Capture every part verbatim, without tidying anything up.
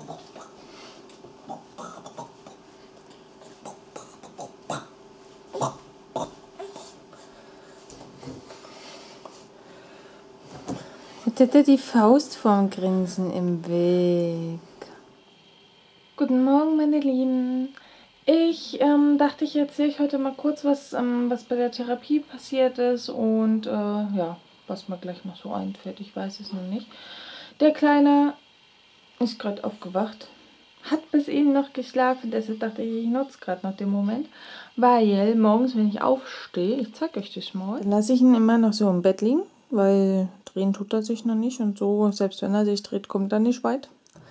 Jetzt hat er die Faust vorm Grinsen im Weg. Guten Morgen, meine Lieben. Ich ähm, dachte, ich erzähle euch heute mal kurz, was, ähm, was bei der Therapie passiert ist und äh, ja, was mir gleich noch so einfällt. Ich weiß es noch nicht. Der Kleine ist gerade aufgewacht, hat bis eben noch geschlafen, deshalb dachte ich, ich nutze gerade noch den Moment, weil morgens, wenn ich aufstehe, ich zeige euch das mal, dann lasse ich ihn immer noch so im Bett liegen, weil drehen tut er sich noch nicht und so, selbst wenn er sich dreht, kommt er nicht weit.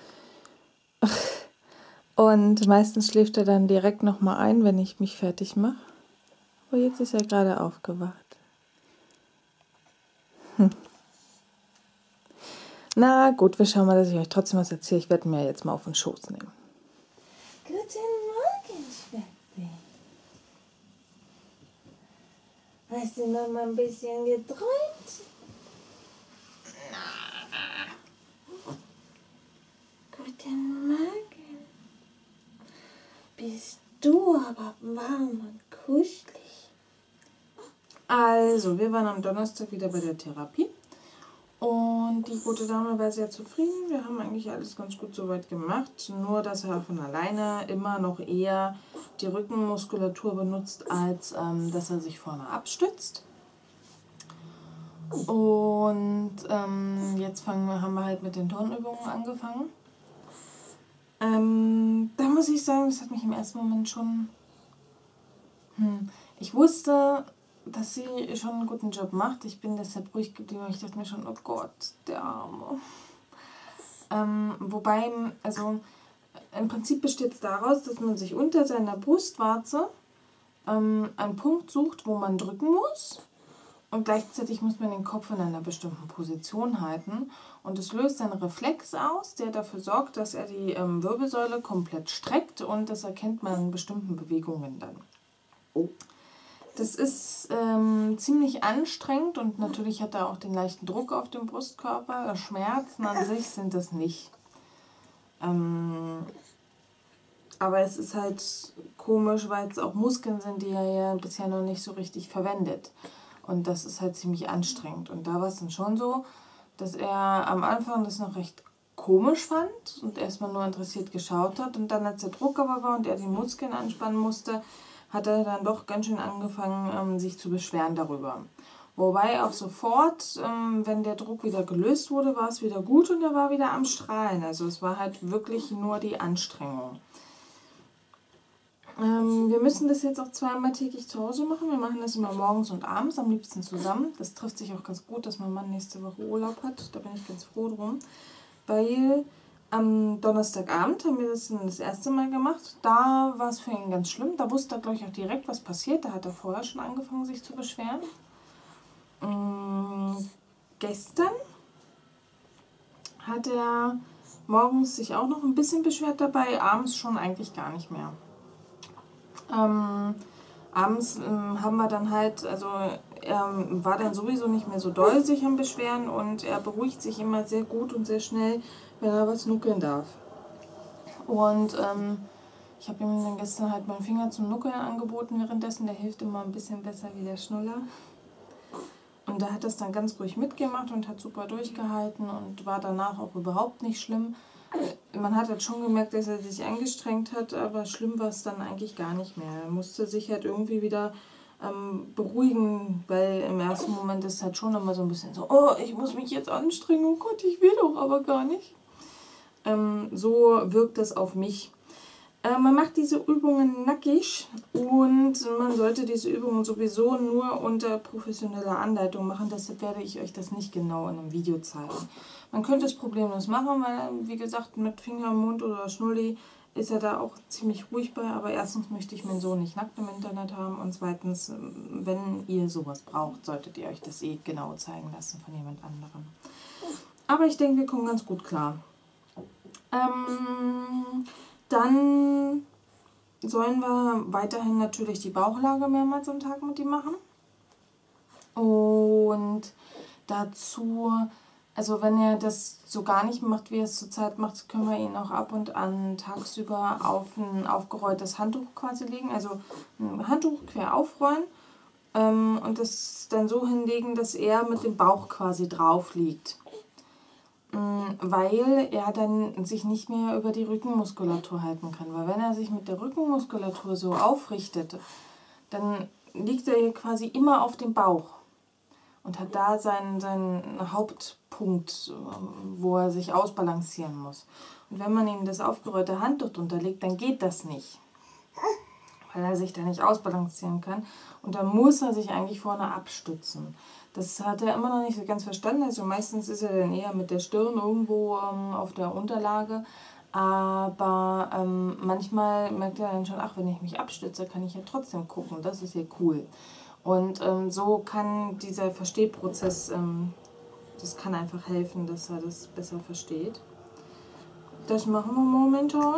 Und meistens schläft er dann direkt nochmal ein, wenn ich mich fertig mache. Aber jetzt ist er gerade aufgewacht. Hm. Na gut, wir schauen mal, dass ich euch trotzdem was erzähle. Ich werde mir jetzt mal auf den Schoß nehmen. Guten Morgen, Schwätze. Hast du noch mal ein bisschen geträumt? Guten Morgen. Bist du aber warm und kuschelig. Also, wir waren am Donnerstag wieder bei der Therapie. Und die gute Dame war sehr zufrieden. Wir haben eigentlich alles ganz gut soweit gemacht. Nur, dass er von alleine immer noch eher die Rückenmuskulatur benutzt, als ähm, dass er sich vorne abstützt. Und ähm, jetzt fangen wir, haben wir halt mit den Turnübungen angefangen. Ähm, da muss ich sagen, das hat mich im ersten Moment schon... Hm, ich wusste, dass sie schon einen guten Job macht. Ich bin deshalb ruhig geblieben. Ich dachte mir schon, oh Gott, der Arme. Ähm, wobei, also im Prinzip besteht es daraus, dass man sich unter seiner Brustwarze ähm, einen Punkt sucht, wo man drücken muss. Und gleichzeitig muss man den Kopf in einer bestimmten Position halten. Und es löst einen Reflex aus, der dafür sorgt, dass er die ähm, Wirbelsäule komplett streckt. Und das erkennt man in bestimmten Bewegungen dann. Oh. Das ist ähm, ziemlich anstrengend und natürlich hat er auch den leichten Druck auf dem Brustkörper. Schmerzen an sich sind das nicht. Ähm, aber es ist halt komisch, weil es auch Muskeln sind, die er ja bisher noch nicht so richtig verwendet. Und das ist halt ziemlich anstrengend. Und da war es dann schon so, dass er am Anfang das noch recht komisch fand und erstmal nur interessiert geschaut hat. Und dann, als der Druck aber war und er die Muskeln anspannen musste, hat er dann doch ganz schön angefangen, ähm, sich zu beschweren darüber. Wobei auch sofort, ähm, wenn der Druck wieder gelöst wurde, war es wieder gut und er war wieder am Strahlen. Also es war halt wirklich nur die Anstrengung. Ähm, wir müssen das jetzt auch zweimal täglich zu Hause machen. Wir machen das immer morgens und abends, am liebsten zusammen. Das trifft sich auch ganz gut, dass mein Mann nächste Woche Urlaub hat. Da bin ich ganz froh drum. Weil am Donnerstagabend haben wir das das erste Mal gemacht. Da war es für ihn ganz schlimm. Da wusste er, glaube ich, auch direkt, was passiert. Da hat er vorher schon angefangen, sich zu beschweren. Ähm, gestern hat er morgens sich auch noch ein bisschen beschwert dabei, abends schon eigentlich gar nicht mehr. Ähm, abends ähm, haben wir dann halt, also er war dann sowieso nicht mehr so doll sich am Beschweren und er beruhigt sich immer sehr gut und sehr schnell, wenn er was nuckeln darf. Und ähm, ich habe ihm dann gestern halt meinen Finger zum Nuckeln angeboten währenddessen, der hilft immer ein bisschen besser wie der Schnuller. Und da hat das dann ganz ruhig mitgemacht und hat super durchgehalten und war danach auch überhaupt nicht schlimm. Man hat halt schon gemerkt, dass er sich angestrengt hat, aber schlimm war es dann eigentlich gar nicht mehr. Er musste sich halt irgendwie wieder ähm, beruhigen, weil im ersten Moment ist es halt schon immer so ein bisschen so, oh, ich muss mich jetzt anstrengen, oh Gott, ich will doch aber gar nicht. Ähm, so wirkt das auf mich. Äh, man macht diese Übungen nackig und man sollte diese Übungen sowieso nur unter professioneller Anleitung machen. Deshalb werde ich euch das nicht genau in einem Video zeigen. Man könnte es problemlos machen, weil, wie gesagt, mit Finger im Mund oder Schnulli ist er da auch ziemlich ruhig bei. Aber erstens möchte ich meinen Sohn nicht nackt im Internet haben und zweitens, wenn ihr sowas braucht, solltet ihr euch das eh genau zeigen lassen von jemand anderem. Aber ich denke, wir kommen ganz gut klar. Ähm... Dann sollen wir weiterhin natürlich die Bauchlage mehrmals am Tag mit ihm machen. Und dazu Also wenn er das so gar nicht macht, wie er es zurzeit macht, können wir ihn auch ab und an tagsüber auf ein aufgerolltes Handtuch quasi legen. Also ein Handtuch quer aufrollen ähm, und das dann so hinlegen, dass er mit dem Bauch quasi drauf liegt. Ähm, weil er dann sich nicht mehr über die Rückenmuskulatur halten kann. Weil wenn er sich mit der Rückenmuskulatur so aufrichtet, dann liegt er quasi immer auf dem Bauch. Und hat da seinen, seinen Hauptpunkt, wo er sich ausbalancieren muss. Und wenn man ihm das aufgerollte Handtuch drunter legt, dann geht das nicht. Weil er sich da nicht ausbalancieren kann. Und dann muss er sich eigentlich vorne abstützen. Das hat er immer noch nicht so ganz verstanden. Also meistens ist er dann eher mit der Stirn irgendwo ähm, auf der Unterlage. Aber ähm, manchmal merkt er dann schon, ach, wenn ich mich abstütze, kann ich ja trotzdem gucken. Das ist ja cool. Und ähm, so kann dieser Verstehprozess, ähm, das kann einfach helfen, dass er das besser versteht. Das machen wir momentan.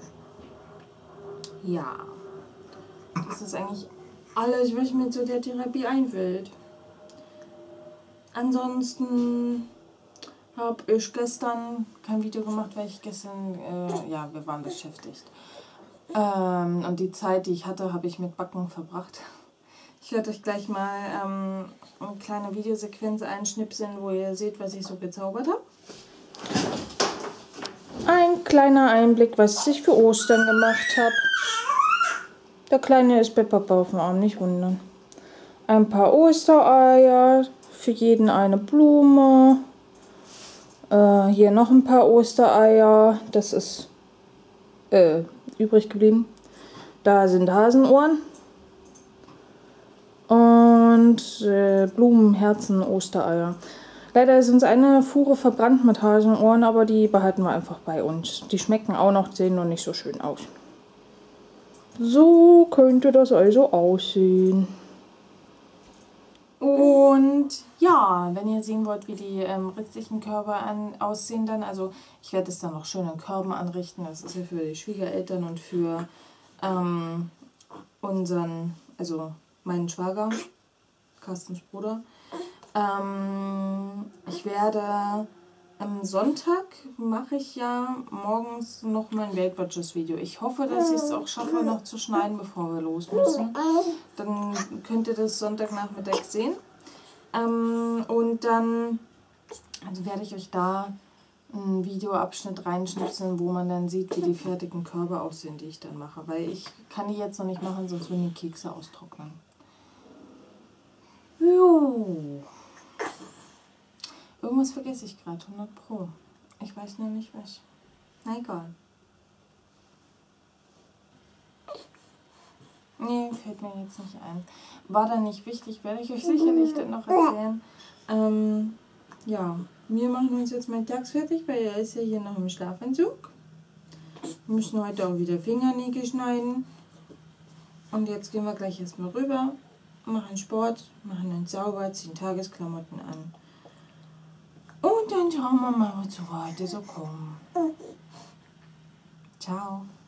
Ja, das ist eigentlich alles, was mir zu der Therapie einfällt. Ansonsten habe ich gestern kein Video gemacht, weil ich gestern, äh, ja, wir waren beschäftigt. Ähm, und die Zeit, die ich hatte, habe ich mit Backen verbracht. Ich werde euch gleich mal ähm, eine kleine Videosequenz einschnipseln, wo ihr seht, was ich so gezaubert habe. Ein kleiner Einblick, was ich für Ostern gemacht habe. Der Kleine ist bei Papa auf dem Arm, nicht wundern. Ein paar Ostereier, für jeden eine Blume. Äh, hier noch ein paar Ostereier, das ist äh, übrig geblieben. Da sind Hasenohren. Und äh, Blumen, Herzen, Ostereier. Leider ist uns eine Fuhre verbrannt mit Hasenohren, aber die behalten wir einfach bei uns. Die schmecken auch noch, sehen noch nicht so schön aus. So könnte das also aussehen. Und ja, wenn ihr sehen wollt, wie die ähm, restlichen Körbe an, aussehen dann, also ich werde es dann noch schön in Körben anrichten. Das ist ja für die Schwiegereltern und für ähm, unseren, also meinen Schwager, Carstens Bruder. Ähm, ich werde am Sonntag mache ich ja morgens noch mein Weight Watchers Video. Ich hoffe, dass ich es auch schaffe, noch zu schneiden, bevor wir los müssen. Dann könnt ihr das Sonntagnachmittag sehen. Ähm, und dann also werde ich euch da einen Videoabschnitt reinschnipseln, wo man dann sieht, wie die fertigen Körbe aussehen, die ich dann mache. Weil ich kann die jetzt noch nicht machen, sonst würden die Kekse austrocknen. Jo. Irgendwas vergesse ich gerade, hundert Pro. Ich weiß nur nicht, was. Na egal. Nee, fällt mir jetzt nicht ein. War dann nicht wichtig, werde ich euch sicherlich dann noch erzählen. Ähm, ja, wir machen uns jetzt mittags fertig, weil er ist ja hier noch im Schlafanzug. Wir müssen heute auch wieder Fingernägel schneiden. Und jetzt gehen wir gleich erstmal rüber, machen Sport, machen einen sauber, ziehen Tagesklamotten an. Und dann schauen wir mal, wozu wir heute so kommen. Ciao.